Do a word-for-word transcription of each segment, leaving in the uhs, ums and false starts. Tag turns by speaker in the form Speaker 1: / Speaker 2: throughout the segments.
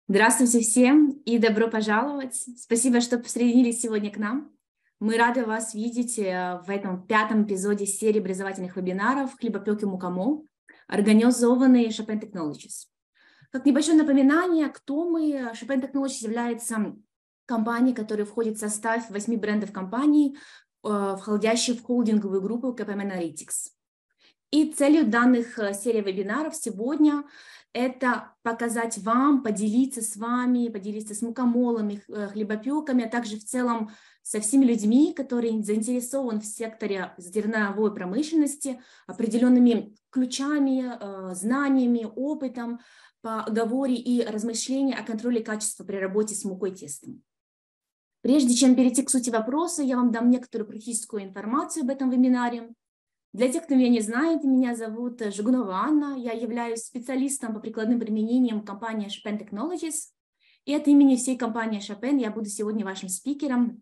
Speaker 1: Здравствуйте всем и добро пожаловать. Спасибо, что присоединились сегодня к нам. Мы рады вас видеть в этом пятом эпизоде серии образовательных вебинаров «Хлебопеки Мукомол», организованные Chopin Technologies. Как небольшое напоминание, кто мы, Chopin Technologies является компанией, которая входит в состав восьми брендов компаний, входящих в холдинговую группу кей пи эм Analytics. И целью данных серий вебинаров сегодня это показать вам, поделиться с вами, поделиться с мукомолами, хлебопеками, а также в целом со всеми людьми, которые заинтересованы в секторе зерновой промышленности, определенными ключами, знаниями, опытом по оговоре и размышлению о контроле качества при работе с мукой и тестом. Прежде чем перейти к сути вопроса, я вам дам некоторую практическую информацию об этом вебинаре. Для тех, кто меня не знает, меня зовут Жигунова Анна, я являюсь специалистом по прикладным применениям компании Chopin Technologies, и от имени всей компании Chopin я буду сегодня вашим спикером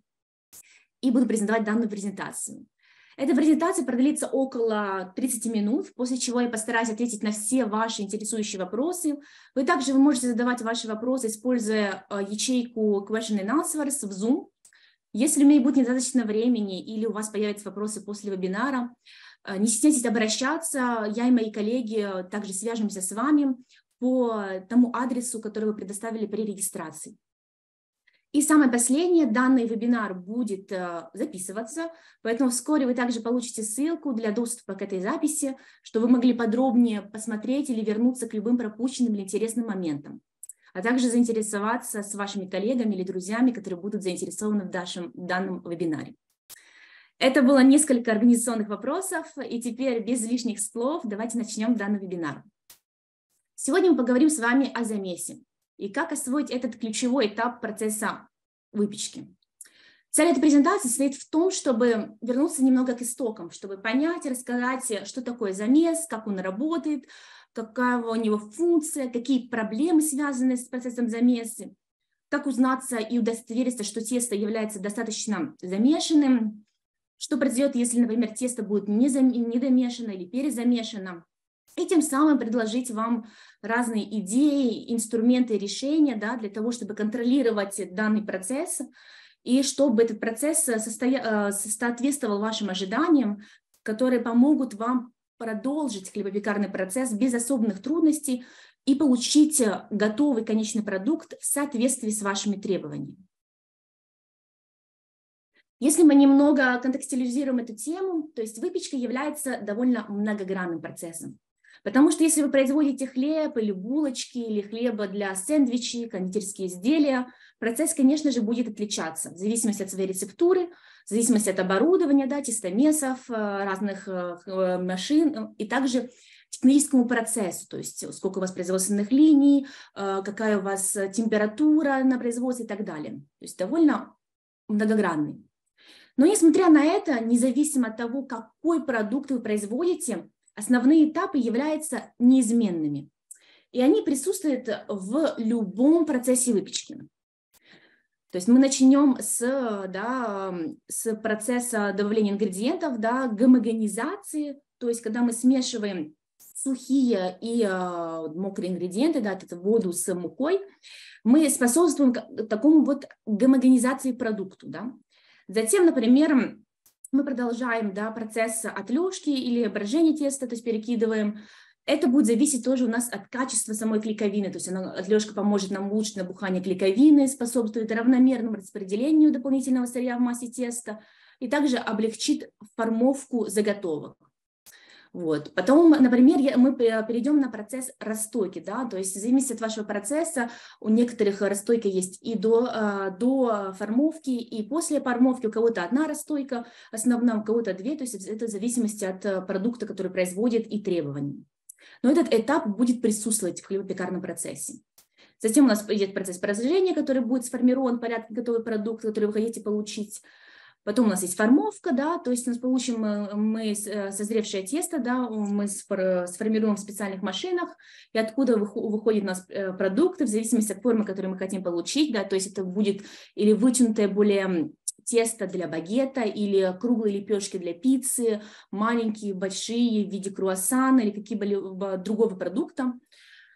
Speaker 1: и буду презентовать данную презентацию. Эта презентация продлится около тридцати минут, после чего я постараюсь ответить на все ваши интересующие вопросы. Вы также вы можете задавать ваши вопросы, используя ячейку Question and Answers в Zoom. Если у меня будет недостаточно времени или у вас появятся вопросы после вебинара, не стесняйтесь обращаться, я и мои коллеги также свяжемся с вами по тому адресу, который вы предоставили при регистрации. И самое последнее, данный вебинар будет записываться, поэтому вскоре вы также получите ссылку для доступа к этой записи, чтобы вы могли подробнее посмотреть или вернуться к любым пропущенным или интересным моментам, а также заинтересоваться с вашими коллегами или друзьями, которые будут заинтересованы в нашем, в данном вебинаре. Это было несколько организационных вопросов, и теперь без лишних слов давайте начнем данный вебинар. Сегодня мы поговорим с вами о замесе и как освоить этот ключевой этап процесса выпечки. Цель этой презентации состоит в том, чтобы вернуться немного к истокам, чтобы понять и рассказать, что такое замес, как он работает, какая у него функция, какие проблемы связаны с процессом замеса, как узнаться и удостовериться, что тесто является достаточно замешанным, что произойдет, если, например, тесто будет недомешано или перезамешано, и тем самым предложить вам разные идеи, инструменты, решения, да, для того, чтобы контролировать данный процесс, и чтобы этот процесс состоя... соответствовал вашим ожиданиям, которые помогут вам продолжить хлебопекарный процесс без особенных трудностей и получить готовый конечный продукт в соответствии с вашими требованиями. Если мы немного контекстуализируем эту тему, то есть выпечка является довольно многогранным процессом. Потому что если вы производите хлеб или булочки, или хлеба для сэндвичей, кондитерские изделия, процесс, конечно же, будет отличаться в зависимости от своей рецептуры, в зависимости от оборудования, да, тестомесов, разных машин и также техническому процессу, то есть сколько у вас производственных линий, какая у вас температура на производстве и так далее. То есть довольно многогранный. Но несмотря на это, независимо от того, какой продукт вы производите, основные этапы являются неизменными. И они присутствуют в любом процессе выпечки. То есть мы начнем с, да, с процесса добавления ингредиентов, да, гомогенизации, то есть когда мы смешиваем сухие и э, мокрые ингредиенты, да, это воду с мукой, мы способствуем такому вот гомогенизации продукту, да. Затем, например, мы продолжаем, да, процесс отлежки или брожения теста, то есть перекидываем. Это будет зависеть тоже у нас от качества самой клейковины, то есть она, отлежка поможет нам улучшить набухание клейковины, способствует равномерному распределению дополнительного сырья в массе теста и также облегчит формовку заготовок. Вот. Потом, например, мы перейдем на процесс расстойки, да, то есть в зависимости от вашего процесса у некоторых расстойка есть и до, до формовки, и после формовки, у кого-то одна расстойка основная, у кого-то две, то есть это в зависимости от продукта, который производит, и требований. Но этот этап будет присутствовать в хлебопекарном процессе. Затем у нас идет процесс брожения, который будет сформирован в порядке готовый продукт, который вы хотите получить. Потом у нас есть формовка, да, то есть у нас получим мы созревшее тесто, да, мы сформируем в специальных машинах, и откуда выходят у нас продукты в зависимости от формы, которую мы хотим получить, да, то есть это будет или вытянутое более тесто для багета, или круглые лепешки для пиццы, маленькие, большие в виде круассана или какие-либо другого продукта.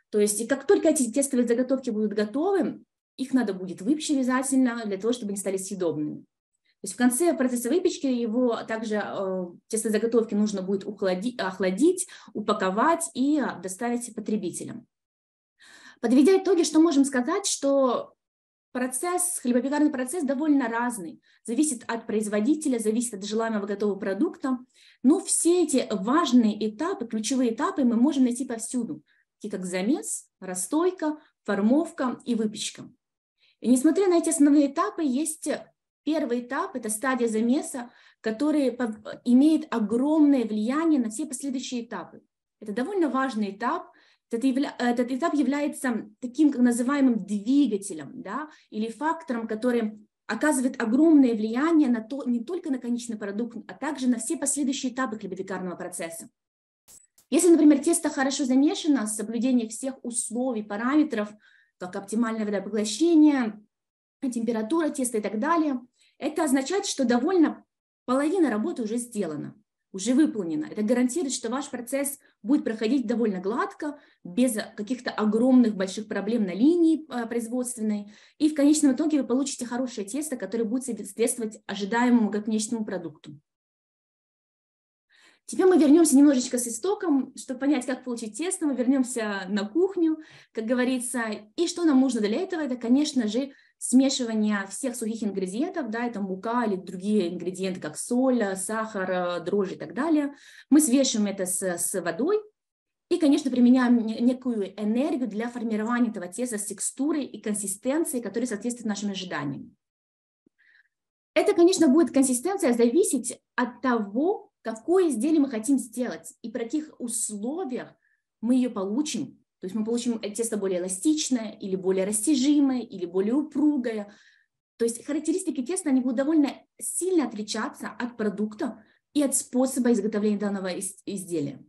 Speaker 1: То есть, и как только эти тестовые заготовки будут готовы, их надо будет выпечь обязательно для того, чтобы они стали съедобными. То есть в конце процесса выпечки его также э, тестовые заготовки нужно будет охладить, охладить, упаковать и доставить потребителям. Подведя итоги, что можем сказать, что процесс, хлебопекарный процесс довольно разный, зависит от производителя, зависит от желаемого готового продукта, но все эти важные этапы, ключевые этапы мы можем найти повсюду, такие как замес, расстойка, формовка и выпечка. И несмотря на эти основные этапы, есть первый этап, это стадия замеса, который имеет огромное влияние на все последующие этапы. Это довольно важный этап. Этот, явля... Этот этап является таким, как называемым двигателем, да, или фактором, который оказывает огромное влияние на то, не только на конечный продукт, а также на все последующие этапы хлебопекарного процесса. Если, например, тесто хорошо замешано с соблюдением всех условий, параметров, как оптимальное водопоглощение, температура теста и так далее, это означает, что довольно половина работы уже сделана, уже выполнена. Это гарантирует, что ваш процесс будет проходить довольно гладко, без каких-то огромных больших проблем на линии производственной. И в конечном итоге вы получите хорошее тесто, которое будет соответствовать ожидаемому конечному продукту. Теперь мы вернемся немножечко с истоком, чтобы понять, как получить тесто. Мы вернемся на кухню, как говорится. И что нам нужно для этого? Это, конечно же, смешивание всех сухих ингредиентов, да, это мука или другие ингредиенты, как соль, сахар, дрожжи и так далее. Мы смешиваем это с, с водой и, конечно, применяем некую энергию для формирования этого теста с текстурой и консистенцией, которые соответствуют нашим ожиданиям. Это, конечно, будет консистенция зависеть от того, какое изделие мы хотим сделать и при каких условиях мы ее получим. То есть мы получим тесто более эластичное, или более растяжимое, или более упругое. То есть характеристики теста, они будут довольно сильно отличаться от продукта и от способа изготовления данного изделия.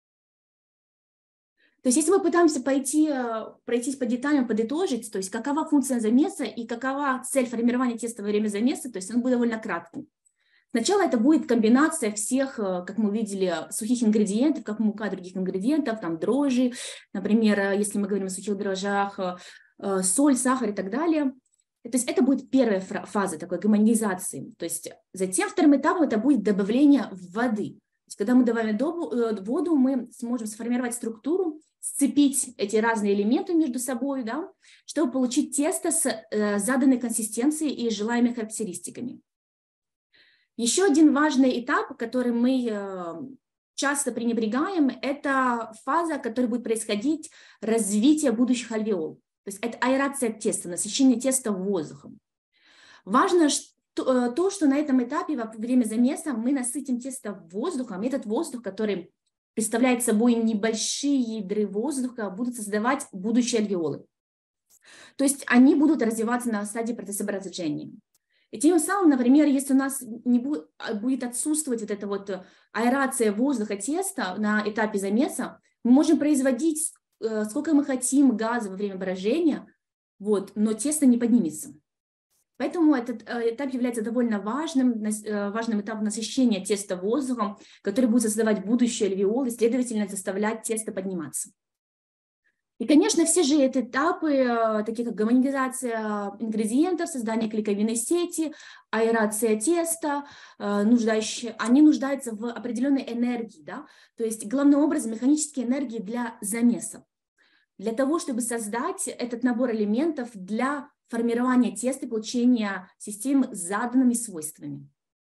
Speaker 1: То есть если мы пытаемся пойти, пройтись по деталям, подытожить, то есть какова функция замеса и какова цель формирования теста во время замеса, то есть он будет довольно кратким. Сначала это будет комбинация всех, как мы видели, сухих ингредиентов, как мука, других ингредиентов, там дрожжи, например, если мы говорим о сухих дрожжах, соль, сахар и так далее. То есть это будет первая фаза такой гомогенизации. То есть затем вторым этапом это будет добавление воды. То есть когда мы добавим воду, мы сможем сформировать структуру, сцепить эти разные элементы между собой, да, чтобы получить тесто с заданной консистенцией и желаемыми характеристиками. Еще один важный этап, который мы часто пренебрегаем, это фаза, в которой будет происходить развитие будущих альвеол. То есть это аэрация теста, насыщение теста воздухом. Важно то, что на этом этапе во время замеса мы насытим тесто воздухом. И этот воздух, который представляет собой небольшие ядры воздуха, будут создавать будущие альвеолы. То есть они будут развиваться на стадии процесса брожения. И тем самым, например, если у нас не будет, будет отсутствовать вот эта вот аэрация воздуха теста на этапе замеса, мы можем производить э, сколько мы хотим газа во время брожения, вот, но тесто не поднимется. Поэтому этот э, этап является довольно важным, э, важным этапом насыщения теста воздухом, который будет создавать будущие альвеолы, следовательно, заставлять тесто подниматься. И, конечно, все же эти этапы, такие как гомогенизация ингредиентов, создание клейковинной сети, аэрация теста, нуждающие, они нуждаются в определенной энергии, да? То есть, главным образом, механические энергии для замеса, для того, чтобы создать этот набор элементов для формирования теста и получения системы с заданными свойствами.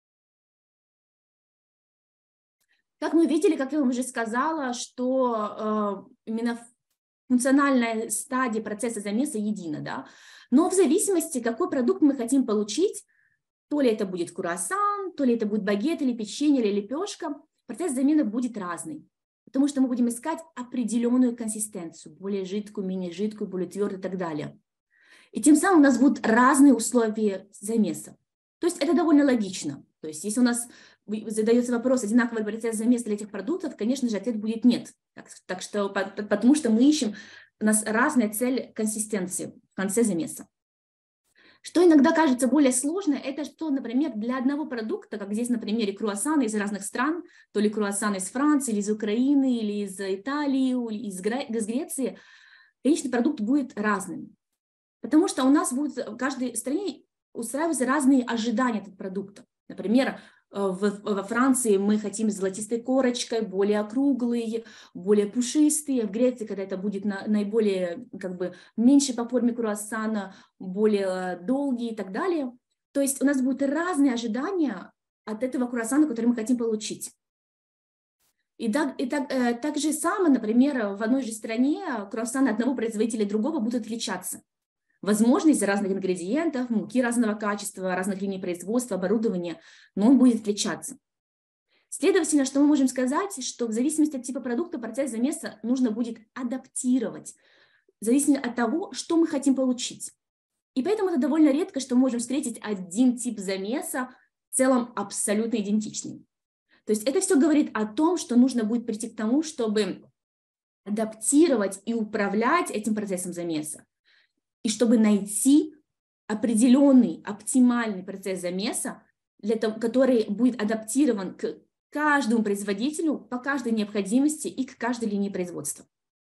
Speaker 1: Как мы видели, как я вам уже сказала, что э, именно функциональная стадия процесса замеса едина, да? Но в зависимости, какой продукт мы хотим получить, то ли это будет круассан, то ли это будет багет или печенье или лепешка, процесс замены будет разный, потому что мы будем искать определенную консистенцию, более жидкую, менее жидкую, более твердую и так далее. И тем самым у нас будут разные условия замеса. То есть это довольно логично. То есть если у нас задается вопрос, одинаковый процесс замеса для этих продуктов, конечно же, ответ будет нет. Так, так что, потому что мы ищем, у нас разная цель консистенции в конце замеса. Что иногда кажется более сложно, это что, например, для одного продукта, как здесь на примере круассаны из разных стран, то ли круассаны из Франции, или из Украины, или из Италии, или из Греции, конечный продукт будет разным. Потому что у нас будет в каждой стране устраиваются разные ожидания от продукта. Например, во Франции мы хотим с золотистой корочкой, более округлые, более пушистые. В Греции, когда это будет на, наиболее, как бы, меньше по форме круассана, более долгие и так далее. То есть у нас будут разные ожидания от этого круассана, который мы хотим получить. И так, и так, э, так же самое, например, в одной же стране круассаны одного производителя и другого будут отличаться. Возможно, из-за разных ингредиентов, муки разного качества, разных линий производства, оборудования, но он будет отличаться. Следовательно, что мы можем сказать, что в зависимости от типа продукта процесс замеса нужно будет адаптировать, в зависимости от того, что мы хотим получить. И поэтому это довольно редко, что мы можем встретить один тип замеса в целом абсолютно идентичный. То есть это все говорит о том, что нужно будет прийти к тому, чтобы адаптировать и управлять этим процессом замеса. И чтобы найти определенный оптимальный процесс замеса, для того, который будет адаптирован к каждому производителю по каждой необходимости и к каждой линии производства.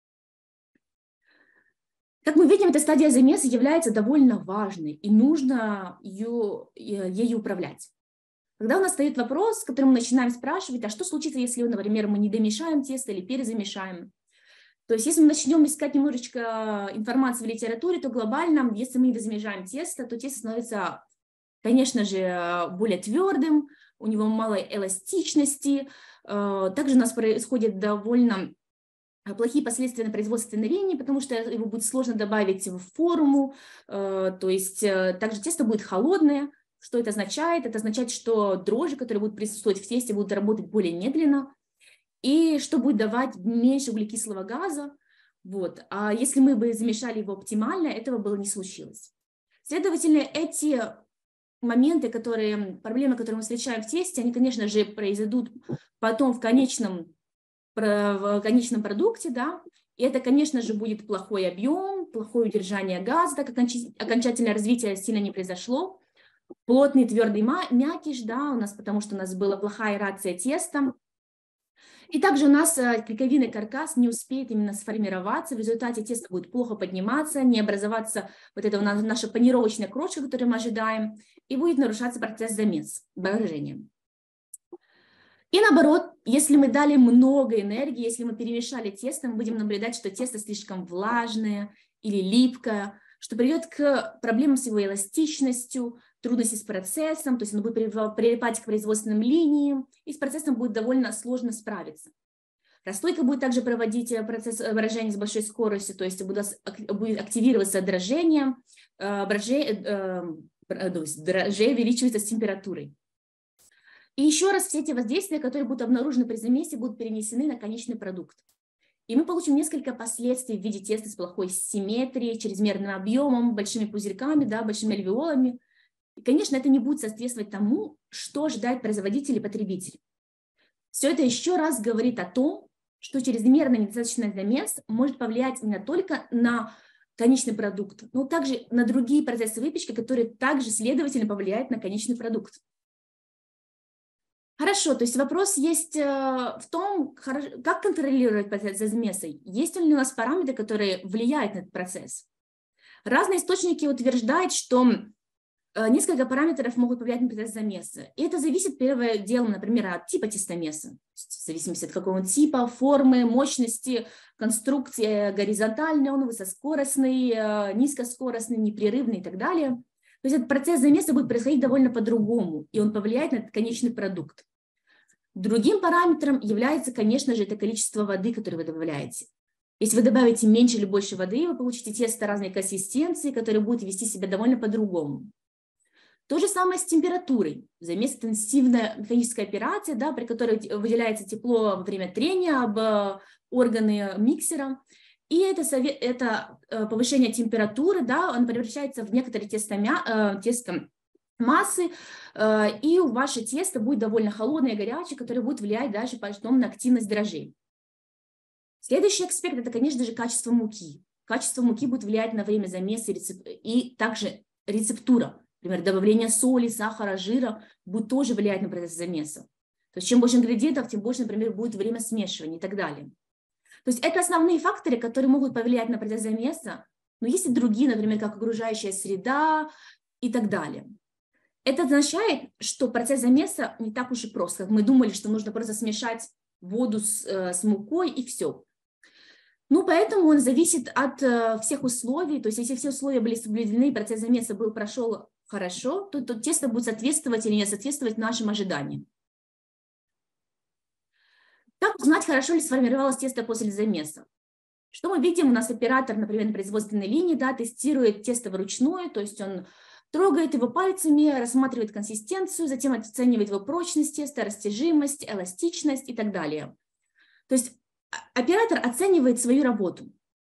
Speaker 1: Как мы видим, эта стадия замеса является довольно важной, и нужно ее, ею управлять. Когда у нас стоит вопрос, с которым мы начинаем спрашивать, а что случится, если, например, мы не домешаем тесто или перезамешаем? То есть если мы начнем искать немножечко информации в литературе, то глобально, если мы не дозамешаем тесто, то тесто становится, конечно же, более твердым, у него мало эластичности. Также у нас происходят довольно плохие последствия на производственной линии, потому что его будет сложно добавить в форму. То есть также тесто будет холодное. Что это означает? Это означает, что дрожжи, которые будут присутствовать в тесте, будут работать более медленно, и что будет давать меньше углекислого газа. Вот. А если мы бы замешали его оптимально, этого было не случилось. Следовательно, эти моменты, которые, проблемы, которые мы встречаем в тесте, они, конечно же, произойдут потом в конечном, в конечном продукте, да, и это, конечно же, будет плохой объем, плохое удержание газа, так как окончательное развитие сильно не произошло. Плотный, твердый мякиш, да, у нас, потому что у нас была плохая аэрация теста. И также у нас клейковинный каркас не успеет именно сформироваться, в результате тесто будет плохо подниматься, не образоваться вот эта наша панировочная крошка, которую мы ожидаем, и будет нарушаться процесс замеса, брожения. И наоборот, если мы дали много энергии, если мы перемешали тесто, мы будем наблюдать, что тесто слишком влажное или липкое, что приведет к проблемам с его эластичностью, трудности с процессом, то есть оно будет прилипать к производственным линиям, и с процессом будет довольно сложно справиться. Расстойка будет также проводить процесс брожения с большой скоростью, то есть будет активироваться дрожжение, дрожжей увеличивается с температурой. И еще раз, все эти воздействия, которые будут обнаружены при замесе, будут перенесены на конечный продукт. И мы получим несколько последствий в виде теста с плохой симметрией, чрезмерным объемом, большими пузырьками, да, большими альвеолами. И, конечно, это не будет соответствовать тому, что ожидает производитель и потребитель. Все это еще раз говорит о том, что чрезмерный недостаточный замес может повлиять не только на конечный продукт, но также на другие процессы выпечки, которые также, следовательно, повлияют на конечный продукт. Хорошо, то есть вопрос есть в том, как контролировать процесс замеса. Есть ли у нас параметры, которые влияют на этот процесс? Разные источники утверждают, что несколько параметров могут повлиять на процесс замеса. И это зависит, первым делом, например, от типа тестомеса. В зависимости от какого типа, формы, мощности, конструкции, горизонтальный он, высокоскоростный, низкоскоростный, непрерывный и так далее. То есть этот процесс замеса будет происходить довольно по-другому, и он повлияет на конечный продукт. Другим параметром является, конечно же, это количество воды, которое вы добавляете. Если вы добавите меньше или больше воды, вы получите тесто разной консистенции, которое будет вести себя довольно по-другому. То же самое с температурой. Замес – это интенсивная механическая операция, да, при которой выделяется тепло во время трения об органы миксера. И это, это повышение температуры, да, он превращается в некоторые тестомя, тесто массы, и ваше тесто будет довольно холодное и горячее, которое будет влиять даже потом на активность дрожжей. Следующий аспект – это, конечно же, качество муки. Качество муки будет влиять на время замеса и также рецептура. Например, добавление соли, сахара, жира будет тоже влиять на процесс замеса. То есть чем больше ингредиентов, тем больше, например, будет время смешивания и так далее. То есть это основные факторы, которые могут повлиять на процесс замеса, но есть и другие, например, как окружающая среда и так далее. Это означает, что процесс замеса не так уж и прост, как мы думали, что нужно просто смешать воду с, с мукой и все. Ну, поэтому он зависит от э, всех условий, то есть если все условия были соблюдены, процесс замеса был, прошел хорошо, то, то тесто будет соответствовать или не соответствовать нашим ожиданиям. Как узнать, хорошо ли сформировалось тесто после замеса? Что мы видим? У нас оператор, например, на производственной линии, да, тестирует тесто вручную, то есть он трогает его пальцами, рассматривает консистенцию, затем оценивает его прочность теста, растяжимость, эластичность и так далее. То есть оператор оценивает свою работу.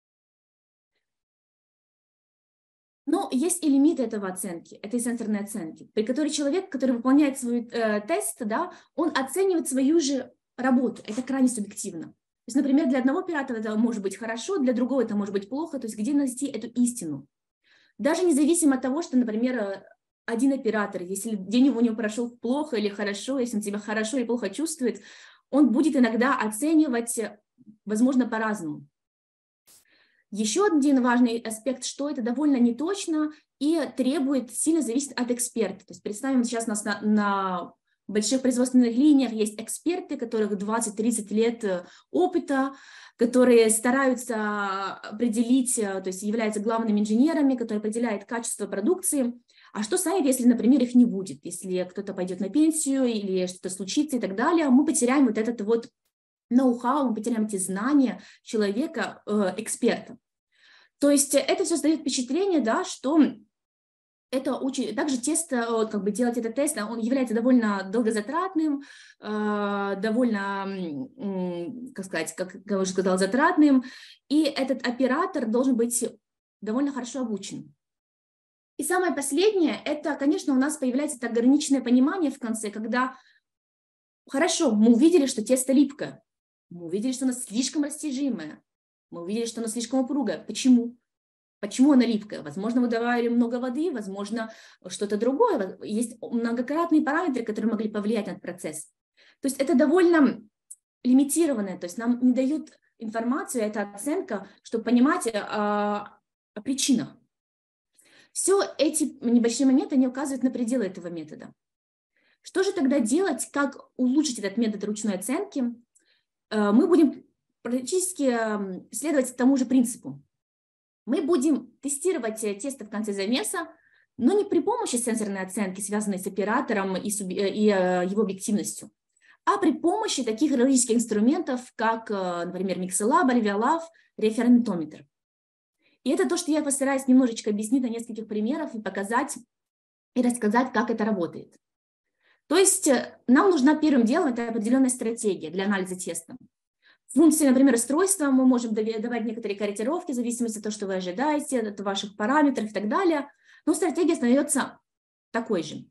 Speaker 1: Но есть и лимиты этого оценки, этой сенсорной оценки, при которой человек, который выполняет свой э, тест, да, он оценивает свою же работу. Это крайне субъективно. То есть, например, для одного оператора это может быть хорошо, для другого это может быть плохо. То есть где найти эту истину? Даже независимо от того, что, например, один оператор, если день у него прошел плохо или хорошо, если он себя хорошо или плохо чувствует, он будет иногда оценивать, возможно, по-разному. Еще один важный аспект, что это довольно неточно и требует, сильно зависит от эксперта. То есть представим, сейчас у нас на, на больших производственных линиях есть эксперты, которых двадцать-тридцать лет опыта, которые стараются определить, то есть являются главными инженерами, которые определяют качество продукции. А что станет, если, например, их не будет, если кто-то пойдет на пенсию или что-то случится и так далее, мы потеряем вот этот вот ноу-хау, мы потеряем эти знания человека, э, эксперта. То есть это все создает впечатление, да, что это очень, также тесто, как бы делать этот тест, он является довольно долгозатратным, э, довольно, э, как сказать, как я уже сказала, затратным, и этот оператор должен быть довольно хорошо обучен. И самое последнее, это, конечно, у нас появляется это ограниченное понимание в конце, когда, хорошо, мы увидели, что тесто липкое, мы увидели, что оно слишком растяжимое, мы увидели, что оно слишком упругое. Почему? Почему оно липкое? Возможно, мы добавили много воды, возможно, что-то другое. Есть многократные параметры, которые могли повлиять на этот процесс. То есть это довольно лимитированное, то есть нам не дают информацию, это оценка, чтобы понимать о, о причинах. Все эти небольшие моменты, они указывают на пределы этого метода. Что же тогда делать, как улучшить этот метод ручной оценки? Мы будем практически следовать тому же принципу. Мы будем тестировать тесто в конце замеса, но не при помощи сенсорной оценки, связанной с оператором и, суб... и его объективностью, а при помощи таких логических инструментов, как, например, Mixolab, Alveolab, референметометр. И это то, что я постараюсь немножечко объяснить на нескольких примерах и показать, и рассказать, как это работает. То есть нам нужна первым делом это определенная стратегия для анализа теста. Функции, например, устройства мы можем давать некоторые корректировки в зависимости от того, что вы ожидаете, от ваших параметров и так далее. Но стратегия остается такой же.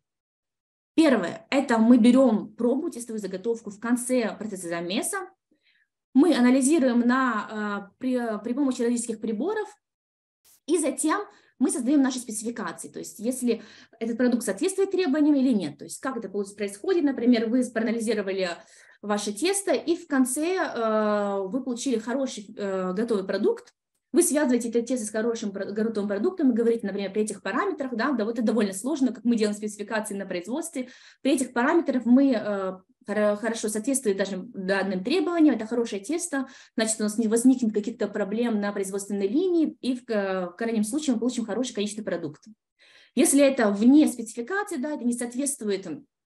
Speaker 1: Первое – это мы берем пробу, тестовую заготовку в конце процесса замеса. Мы анализируем на, при, при помощи логических приборов, и затем мы создаем наши спецификации. То есть если этот продукт соответствует требованиям или нет. То есть как это происходит, например, вы проанализировали ваше тесто, и в конце э, вы получили хороший э, готовый продукт, вы связываете это тесто с хорошим готовым продуктом и говорите, например, при этих параметрах, да, да, вот это довольно сложно, как мы делаем спецификации на производстве, при этих параметрах мы э, хорошо соответствует даже данным требованиям, это хорошее тесто, значит, у нас не возникнет каких-то проблем на производственной линии, и в, в крайнем случае мы получим хорошее количество продуктов. Если это вне спецификации, да, это не соответствует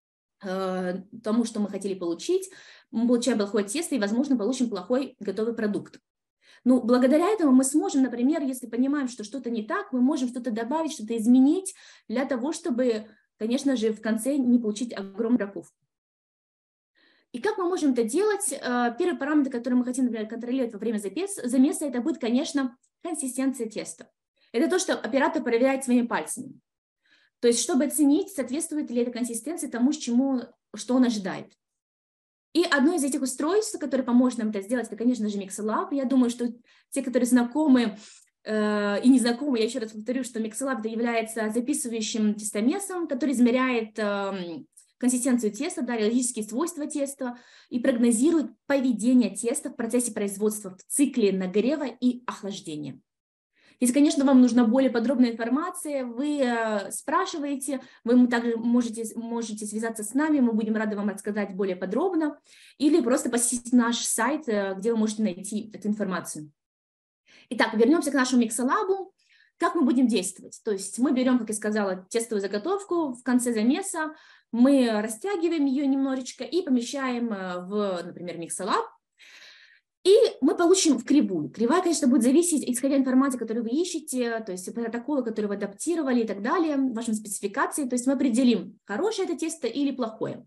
Speaker 1: тому, что мы хотели получить, мы получаем плохое тесто и, возможно, получим плохой готовый продукт. Ну, благодаря этому мы сможем, например, если понимаем, что что-то не так, мы можем что-то добавить, что-то изменить для того, чтобы, конечно же, в конце не получить огромную браковку. И как мы можем это делать? Первый параметр, который мы хотим, например, контролировать во время замеса, это будет, конечно, консистенция теста. Это то, что оператор проверяет своими пальцами. То есть, чтобы оценить, соответствует ли эта консистенция тому, чему, что он ожидает. И одно из этих устройств, которое поможет нам это сделать, это, конечно же, Mixolab. Я думаю, что те, которые знакомы э, и не знакомы, я еще раз повторю, что Mixolab является записывающим тестомесом, который измеряет э, консистенцию теста, да, реологические свойства теста и прогнозирует поведение теста в процессе производства в цикле нагрева и охлаждения. Если, конечно, вам нужна более подробная информация, вы э, спрашиваете, вы также можете, можете связаться с нами, мы будем рады вам рассказать более подробно, или просто посетить наш сайт, э, где вы можете найти эту информацию. Итак, вернемся к нашему миксолабу. Как мы будем действовать? То есть мы берем, как я сказала, тестовую заготовку в конце замеса, мы растягиваем ее немножечко и помещаем в, например, миксолаб. И мы получим в кривую. Кривая, конечно, будет зависеть, исходя из информации, которую вы ищете, то есть протоколы, которые вы адаптировали и так далее, вашим спецификации. То есть мы определим, хорошее это тесто или плохое.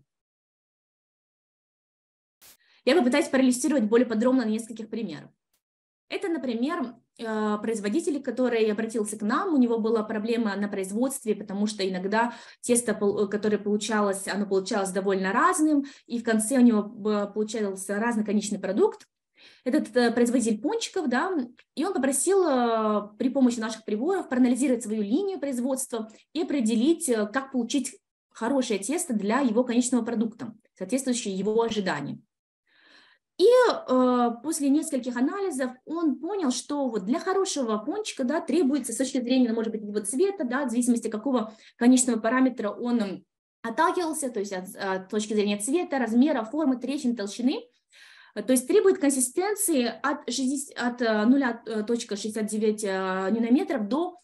Speaker 1: Я попытаюсь проиллюстрировать более подробно на нескольких примерах. Это, например, производитель, который обратился к нам, у него была проблема на производстве, потому что иногда тесто, которое получалось, оно получалось довольно разным, и в конце у него получался разный конечный продукт. Этот производитель пончиков, да, и он попросил при помощи наших приборов проанализировать свою линию производства и определить, как получить хорошее тесто для его конечного продукта, соответствующее его ожиданиям. И э, после нескольких анализов он понял, что вот для хорошего пончика, да, требуется с точки зрения, может быть, его цвета, да, в зависимости от какого конечного параметра он отталкивался, то есть от, от точки зрения цвета, размера, формы, трещин, толщины. То есть требует консистенции от, от нуля целых шестьдесят девять нанометров до,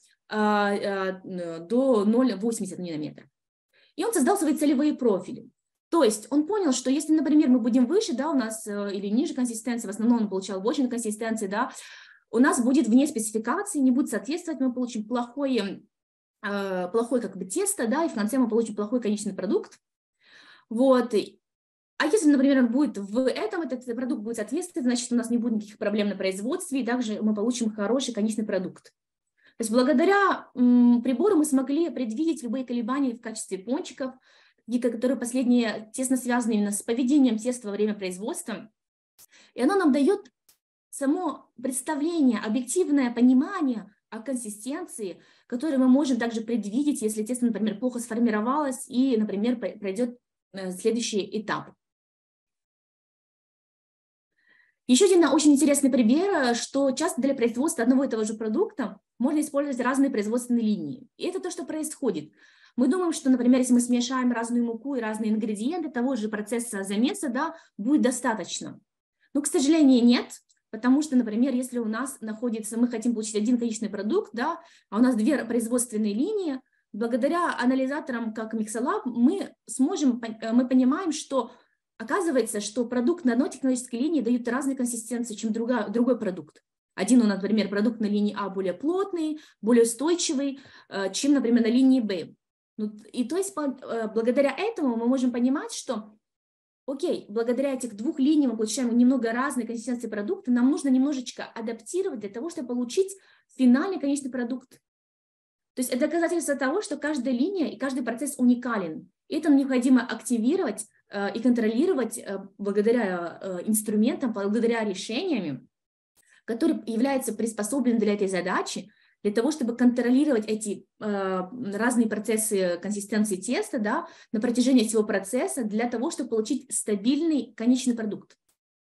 Speaker 1: до ноль целых восемьдесят нанометров. И он создал свои целевые профили. То есть он понял, что если, например, мы будем выше, да, у нас или ниже консистенции, в основном он получал больше консистенции, да, у нас будет вне спецификации, не будет соответствовать, мы получим плохое, плохое как бы тесто, да, и в конце мы получим плохой конечный продукт. Вот. А если, например, он будет в этом, этот продукт будет соответствовать, значит, у нас не будет никаких проблем на производстве, и также мы получим хороший конечный продукт. То есть благодаря м, прибору мы смогли предвидеть любые колебания в качестве пончиков, которые последние тесно связаны именно с поведением теста во время производства. И оно нам дает само представление, объективное понимание о консистенции, которое мы можем также предвидеть, если тесто, например, плохо сформировалось и, например, пройдет следующий этап. Еще один очень интересный пример, что часто для производства одного и того же продукта можно использовать разные производственные линии. И это то, что происходит. Мы думаем, что, например, если мы смешаем разную муку и разные ингредиенты, того же процесса замеса, да, будет достаточно. Но, к сожалению, нет, потому что, например, если у нас находится, мы хотим получить один конечный продукт, да, а у нас две производственные линии, благодаря анализаторам, как Mixolab, мы сможем, мы понимаем, что оказывается, что продукт на одной технологической линии дает разные консистенции, чем другая, другой продукт. Один, у нас, например, продукт на линии А более плотный, более устойчивый, чем, например, на линии Б. И то есть благодаря этому мы можем понимать, что, окей, благодаря этих двух линиям мы получаем немного разные консистенции продукта, нам нужно немножечко адаптировать для того, чтобы получить финальный конечный продукт. То есть это доказательство того, что каждая линия и каждый процесс уникален. И это необходимо активировать э, и контролировать э, благодаря э, инструментам, благодаря решениям, которые являются приспособлены для этой задачи, для того, чтобы контролировать эти э, разные процессы консистенции теста, да, на протяжении всего процесса, для того, чтобы получить стабильный конечный продукт.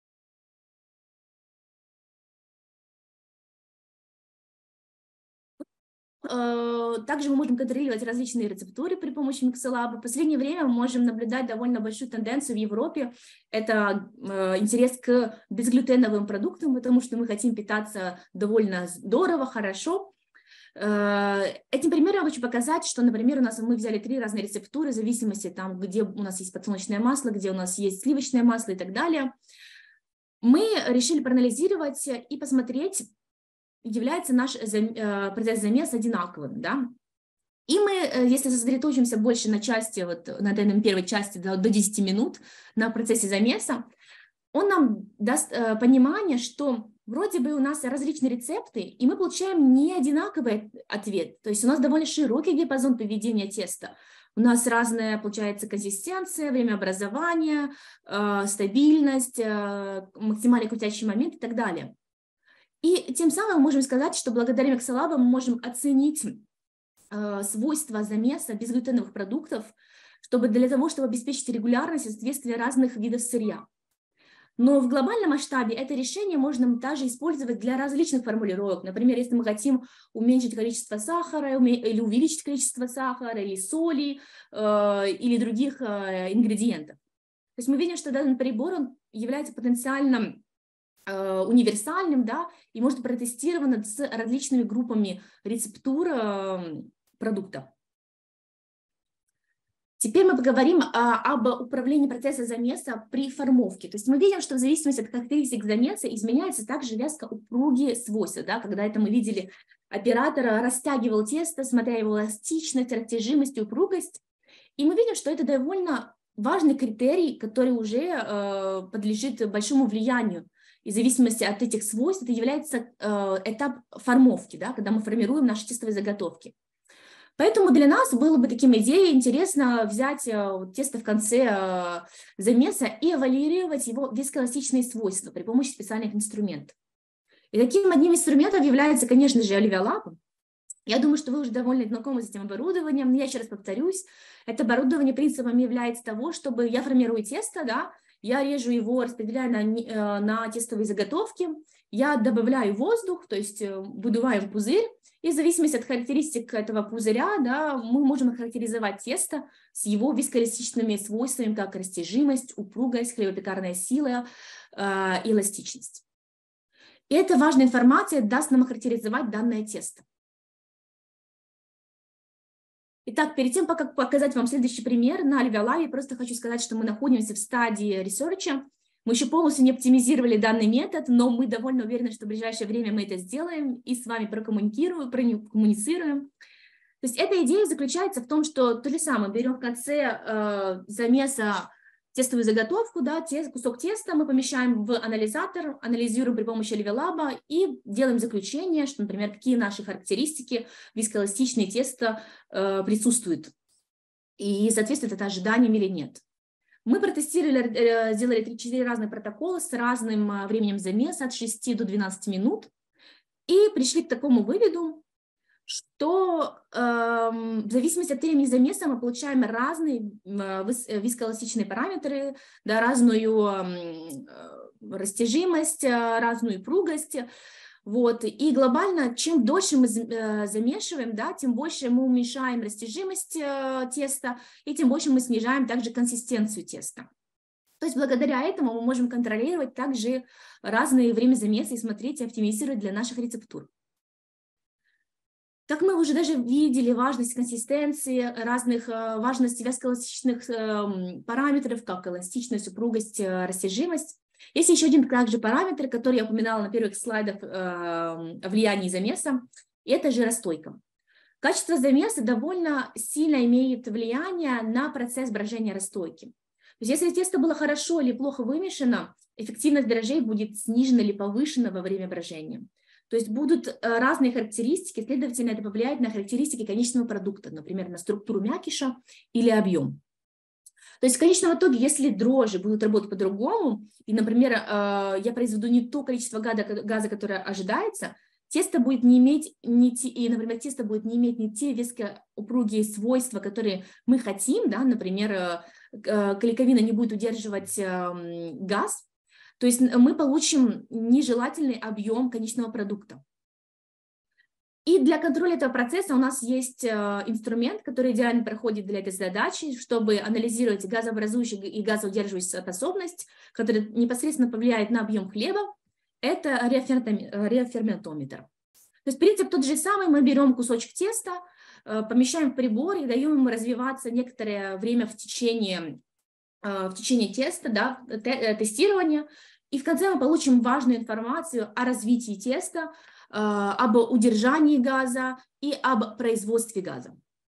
Speaker 1: Также мы можем контролировать различные рецептуры при помощи Mixolab. В последнее время мы можем наблюдать довольно большую тенденцию в Европе. Это интерес к безглютеновым продуктам, потому что мы хотим питаться довольно здорово, хорошо. Этим примером я хочу показать, что, например, у нас мы взяли три разные рецептуры в зависимости, там, где у нас есть подсолнечное масло, где у нас есть сливочное масло и так далее. Мы решили проанализировать и посмотреть, является наш процесс замеса одинаковым, да? И мы, если сосредоточимся больше на части, вот на этой первой части до, до десяти минут на процессе замеса, он нам даст понимание, что вроде бы у нас различные рецепты, и мы получаем не одинаковый ответ. То есть у нас довольно широкий диапазон поведения теста. У нас разная, получается, консистенция, время образования, стабильность, максимальный крутящий момент и так далее. И тем самым мы можем сказать, что благодаря Mixolab мы можем оценить э, свойства замеса безглютеновых продуктов чтобы для того, чтобы обеспечить регулярность и соответствие разных видов сырья. Но в глобальном масштабе это решение можно также использовать для различных формулировок. Например, если мы хотим уменьшить количество сахара или увеличить количество сахара, или соли, э, или других э, ингредиентов. То есть мы видим, что данный прибор он является потенциально э, универсальным, да, и может быть протестирован с различными группами рецептур э, продукта. Теперь мы поговорим а, об управлении процессом замеса при формовке. То есть мы видим, что в зависимости от характеристик замеса изменяется также вязко упругие свойства. Да? Когда это мы видели, оператор растягивал тесто, смотря его эластичность, растяжимость и упругость. И мы видим, что это довольно важный критерий, который уже э, подлежит большому влиянию. И в зависимости от этих свойств это является э, этап формовки, да? Когда мы формируем наши тестовые заготовки. Поэтому для нас было бы таким идеей интересно взять э, тесто в конце э, замеса и эвалюировать его вискоэластичные свойства при помощи специальных инструментов. И таким одним инструментом является, конечно же, Olivia Lab. Я думаю, что вы уже довольно знакомы с этим оборудованием. Я еще раз повторюсь, это оборудование принципом является того, чтобы я формирую тесто, да, я режу его, распределяю на, э, на тестовые заготовки, я добавляю воздух, то есть э, выдуваем пузырь. И в зависимости от характеристик этого пузыря, да, мы можем охарактеризовать тесто с его вискоэластичными свойствами, как растяжимость, упругость, хлебопекарная сила, э, эластичность. И эта важная информация даст нам охарактеризовать данное тесто. Итак, перед тем, как показать вам следующий пример на Olivia Lab, я просто хочу сказать, что мы находимся в стадии ресерча. Мы еще полностью не оптимизировали данный метод, но мы довольно уверены, что в ближайшее время мы это сделаем и с вами прокоммуницируем. прокоммуницируем. То есть эта идея заключается в том, что то же самое, берем в конце э, замеса тестовую заготовку, да, те, кусок теста мы помещаем в анализатор, анализируем при помощи Olivia Lab и делаем заключение, что, например, какие наши характеристики вискоэластичные теста э, присутствуют и соответствует это ожиданиям или нет. Мы протестировали, сделали три-четыре разных протокола с разным временем замеса от шести до двенадцати минут и пришли к такому выводу, что э, в зависимости от времени замеса мы получаем разные э, вискоэластичные параметры, да, разную э, растяжимость, разную упругость. Вот. И глобально, чем дольше мы замешиваем, да, тем больше мы уменьшаем растяжимость э, теста, и тем больше мы снижаем также консистенцию теста. То есть благодаря этому мы можем контролировать также разные время замеса и смотреть и оптимизировать для наших рецептур. Как мы уже даже видели, важность консистенции, разных важности вязкоэластичных параметров, как эластичность, упругость, растяжимость. Есть еще один также параметр, который я упоминала на первых слайдах о влиянии замеса, и это жиростойкость. Качество замеса довольно сильно имеет влияние на процесс брожения расстойки. То есть если тесто было хорошо или плохо вымешано, эффективность дрожжей будет снижена или повышена во время брожения. То есть будут разные характеристики, следовательно, это повлияет на характеристики конечного продукта, например, на структуру мякиша или объем. То есть в конечном итоге, если дрожжи будут работать по-другому, и, например, я произведу не то количество газа, которое ожидается, тесто будет не иметь, не те, и, например, тесто будет не иметь не те вескоупругие свойства, которые мы хотим, да, например, клейковина не будет удерживать газ, то есть мы получим нежелательный объем конечного продукта. И для контроля этого процесса у нас есть инструмент, который идеально проходит для этой задачи, чтобы анализировать газообразующую и газоудерживающую способность, которая непосредственно повлияет на объем хлеба. Это реоферментометр. То есть принцип тот же самый, мы берем кусочек теста, помещаем в прибор и даем ему развиваться некоторое время в течение, в течение теста, да, тестирования, и в конце мы получим важную информацию о развитии теста, об удержании газа и об производстве газа.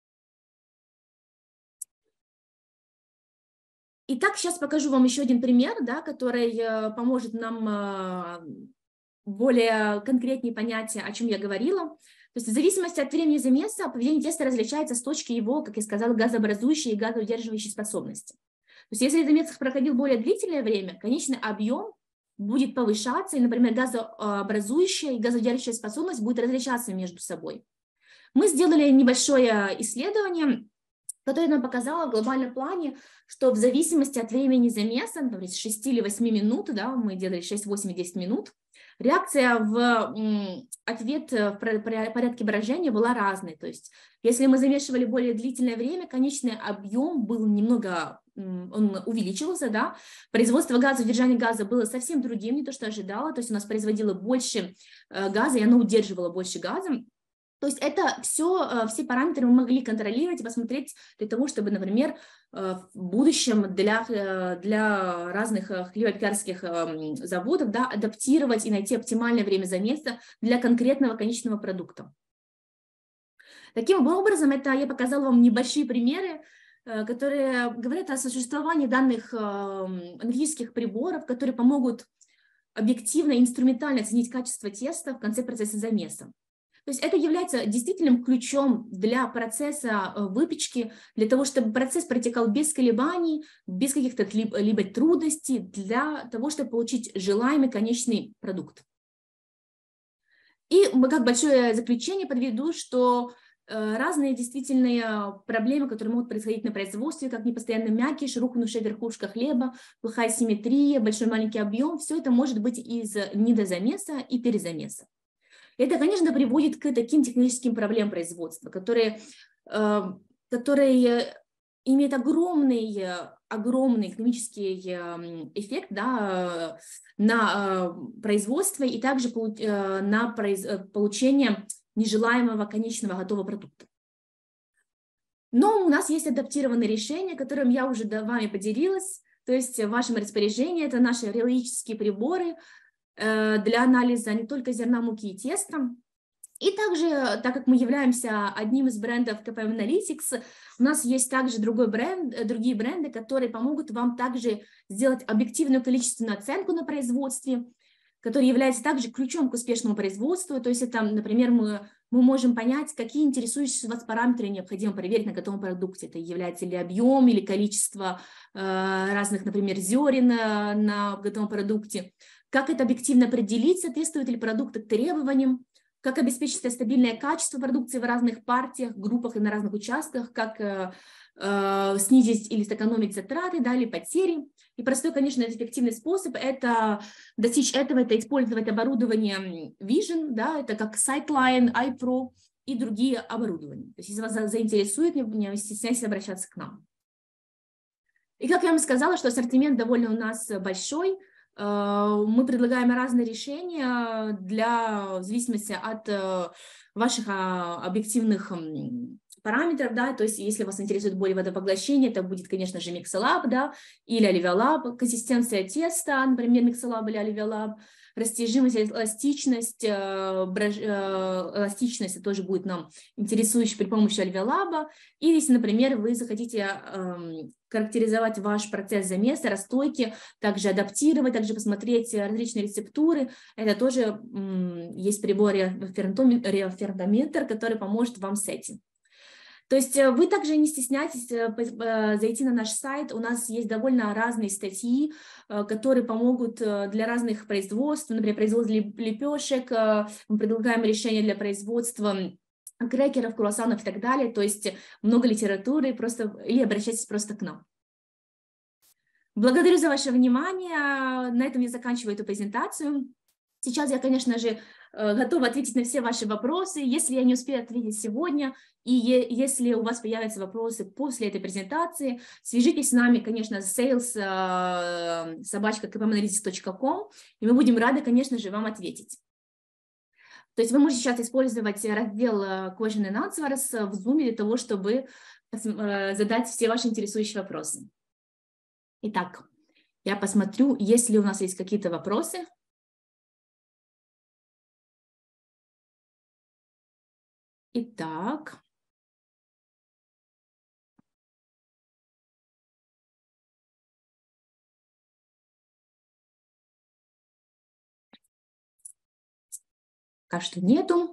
Speaker 1: Итак, сейчас покажу вам еще один пример, да, который поможет нам более конкретнее понять, о чем я говорила. То есть в зависимости от времени замеса поведение теста различается с точки его, как я сказала, газообразующей и газоудерживающей способности. То есть если замес проходил более длительное время, конечный объем будет повышаться, и, например, газообразующая и газоудерживающая способность будет различаться между собой. Мы сделали небольшое исследование которая нам показала в глобальном плане, что в зависимости от времени замеса, например, с шести или восьми минут, да, мы делали шесть, восемь, десять минут, реакция в м, ответ в порядке брожения была разной. То есть если мы замешивали более длительное время, конечный объем был немного, он увеличивался, да, производство газа, удержание газа было совсем другим, не то, что ожидала, то есть у нас производило больше газа, и оно удерживало больше газа. То есть это все, все параметры мы могли контролировать и посмотреть для того, чтобы, например, в будущем для, для разных хлебопекарских заводов, да, адаптировать и найти оптимальное время замеса для конкретного конечного продукта. Таким образом, это я показала вам небольшие примеры, которые говорят о существовании данных аналитических приборов, которые помогут объективно и инструментально оценить качество теста в конце процесса замеса. То есть это является действительным ключом для процесса выпечки, для того, чтобы процесс протекал без колебаний, без каких-то либо трудностей, для того, чтобы получить желаемый конечный продукт. И как большое заключение подведу, что разные действительные проблемы, которые могут происходить на производстве, как непостоянный мякиш, рухнувшая верхушка хлеба, плохая симметрия, большой маленький объем, все это может быть из недозамеса и перезамеса. Это, конечно, приводит к таким техническим проблемам производства, которые, которые имеют огромный, огромный экономический эффект, да, на производство и также на получение нежелаемого конечного готового продукта. Но у нас есть адаптированные решения, которым я уже с вами поделилась, то есть в вашем распоряжении это наши реологические приборы для анализа не только зерна, муки и теста. И также, так как мы являемся одним из брендов ка пэ эм Analytics, у нас есть также другой бренд, другие бренды, которые помогут вам также сделать объективную количественную оценку на производстве, который является также ключом к успешному производству. То есть это, например, мы, мы можем понять, какие интересующие вас параметры необходимо проверить на готовом продукте. Это является ли объем или количество э, разных, например, зерен на, на готовом продукте. Как это объективно определить, соответствует ли продукт требованиям, как обеспечить стабильное качество продукции в разных партиях, группах и на разных участках, как э, э, снизить или сэкономить затраты, да, или потери. И простой, конечно, эффективный способ это достичь этого, это использовать оборудование Vision, да, это как Sightline, iPro и другие оборудования. То есть, если вас заинтересует, не стесняйтесь обращаться к нам. И как я вам сказала, что ассортимент довольно у нас большой. Мы предлагаем разные решения для, в зависимости от ваших объективных параметров, да, то есть если вас интересует более водопоглощение, это будет, конечно же, Mixolab, да, или Alivialab, консистенция теста, например, Mixolab или Alivialab, растяжимость, эластичность, эластичность это тоже будет нам интересующей при помощи Alivialab, или если, например, вы захотите характеризовать ваш процесс замеса, расстойки, также адаптировать, также посмотреть различные рецептуры. Это тоже есть прибор реоферментометр, который поможет вам с этим. То есть вы также не стесняйтесь зайти на наш сайт. У нас есть довольно разные статьи, которые помогут для разных производств. Например, производство лепешек. Мы предлагаем решения для производства крекеров, круассанов и так далее. То есть много литературы, просто, или обращайтесь просто к нам. Благодарю за ваше внимание. На этом я заканчиваю эту презентацию. Сейчас я, конечно же, готова ответить на все ваши вопросы. Если я не успею ответить сегодня, и если у вас появятся вопросы после этой презентации, свяжитесь с нами, конечно, sales собачка ка пэ эм аналитикс точка ком, и мы будем рады, конечно же, вам ответить. То есть вы можете сейчас использовать раздел Question and Answers в Zoom для того, чтобы задать все ваши интересующие вопросы. Итак, я посмотрю, есть ли у нас есть какие-то вопросы. Итак. Пока что нету.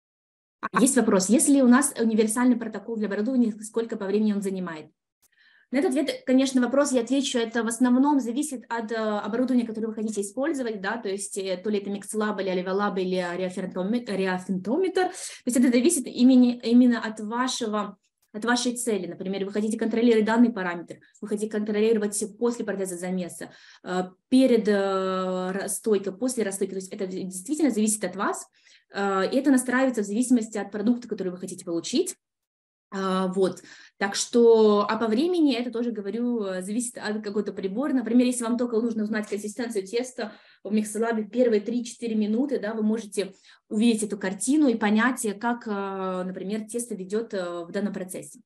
Speaker 1: Есть вопрос. Есть ли у нас универсальный протокол для оборудования, сколько по времени он занимает? На этот ответ, конечно, вопрос я отвечу, это в основном зависит от э, оборудования, которое вы хотите использовать, да, то есть э, то ли это MixLab или Alivalab или Реофентометр, то есть это зависит именно, именно от вашего, от вашей цели. Например, вы хотите контролировать данный параметр, вы хотите контролировать после протеза замеса, э, перед э, расстойкой, после расстойки, то есть это действительно зависит от вас, э, и это настраивается в зависимости от продукта, который вы хотите получить. Uh, вот, так что, а по времени, это тоже, говорю, зависит от какой-то прибора. Например, если вам только нужно узнать консистенцию теста в MixLab первые три-четыре минуты, да, вы можете увидеть эту картину и понять, как, например, тесто ведет в данном процессе.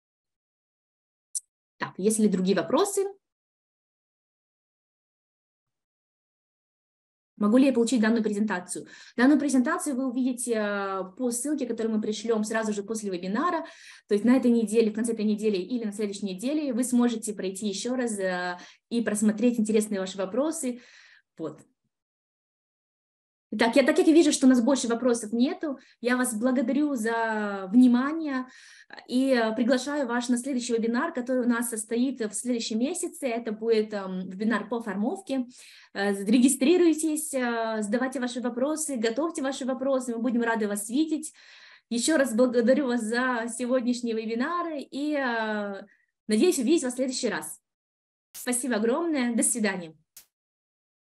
Speaker 1: Так, есть ли другие вопросы? Могу ли я получить данную презентацию? Данную презентацию вы увидите по ссылке, которую мы пришлем сразу же после вебинара. То есть на этой неделе, в конце этой недели или на следующей неделе вы сможете пройти еще раз и просмотреть интересные ваши вопросы. Вот. Итак, я, так как я вижу, что у нас больше вопросов нету, я вас благодарю за внимание и приглашаю вас на следующий вебинар, который у нас состоит в следующем месяце. Это будет вебинар по формовке. Регистрируйтесь, задавайте ваши вопросы, готовьте ваши вопросы, мы будем рады вас видеть. Еще раз благодарю вас за сегодняшний вебинар и надеюсь увидеть вас в следующий раз. Спасибо огромное, до свидания.